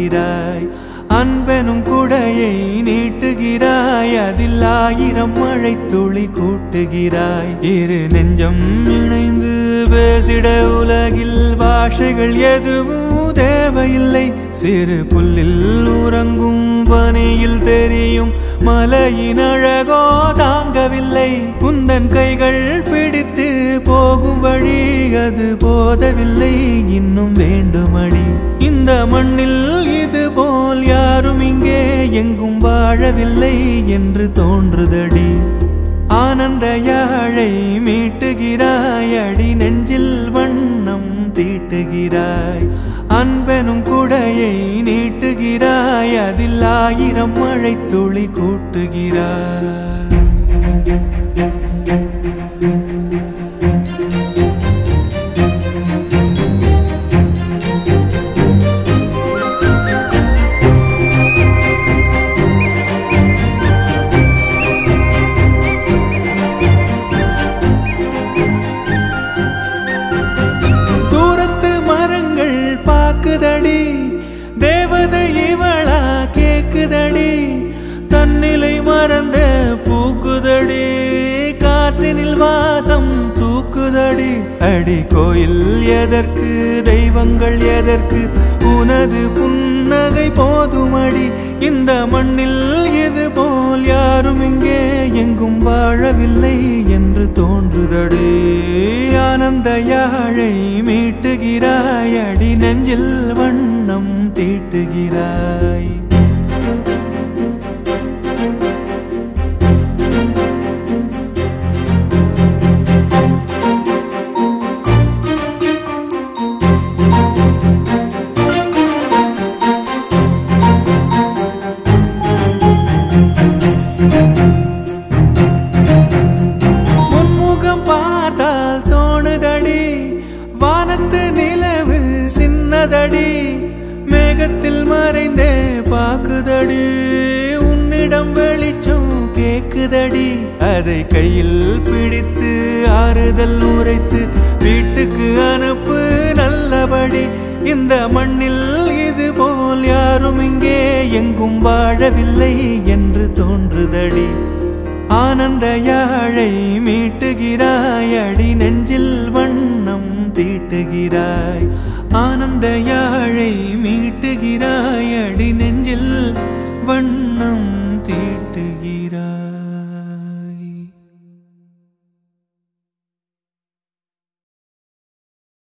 காட்டுகிறாய் அன்பெனும் குடையை நீட்டுகிறாய் அதில் 1000 மழை துளி கூட்டுகிறாய் இரு நெஞ்சம் இணைந்து பேசிட உலகில் பாஷைகள் எதுவும் தேவையில்லை சிறு புல்லில் உறங்கும் பனியில் தெரியும் மலையின் அழகோ தாங்கவில்லை குந்தன் கைகள் பிடித்து போகும் வழி அது போதவில்லை இன்னும் வேண்டுமடி இந்த மண்ணில் இது போல் யாரும் இங்கே எங்கும் வாழவில்லை என்று தோன்றுதடி ஆனந்த யாழை மீட்டுகிறாய் அடி நெஞ்சில் வண்ணம் தீட்டுகிறாய் அன்பெனும் குடையை நீட்டுகிறாய் அதில் 1000 மழை துளி கூட்டுகிறாய் தேவதை இவளா கேக்குதடி தன்னிலை மறந்த பூக்குதடி காற்றினில் வாசம் தூக்குதடி அடி கோயில் எதற்கு தெய்வங்கள் எதற்கு உனது புன்னகை போதுமடி இந்த மண்ணில் இது போல் யாரும் இங்கே எங்கும் வாழவில்லை என்று தோன்றுதடி ஆனந்த யாழை மீட்டுகிறாய் அடி நெஞ்சில் வண்ணம் தீட்டுகிறாய் முன்முகம் பார்த்தால் தோணுதடி வானத்து நிலவு சின்னதடி மேகத்தில் மறைந்தே பாக்குதடி உன்னிடம் வெளிச்சம் கேக்குதடி அதை கையில் பிடித்து ஆறுதல் உரைத்து வீட்டுக்கு அனுப்பு நல்லபடி இந்த மண்ணில் இது போல் யாரும் இங்கே எங்கும் வாழவில்லை என்று தோன்றுதடி ஆனந்த யாழை மீட்டுகிறாய் அடி நெஞ்சில் வண்ணம் தீட்டுகிறாய் ஆனந்த யாழை மீட்டுகிறாய் அடி நெஞ்சில் வண்ணம்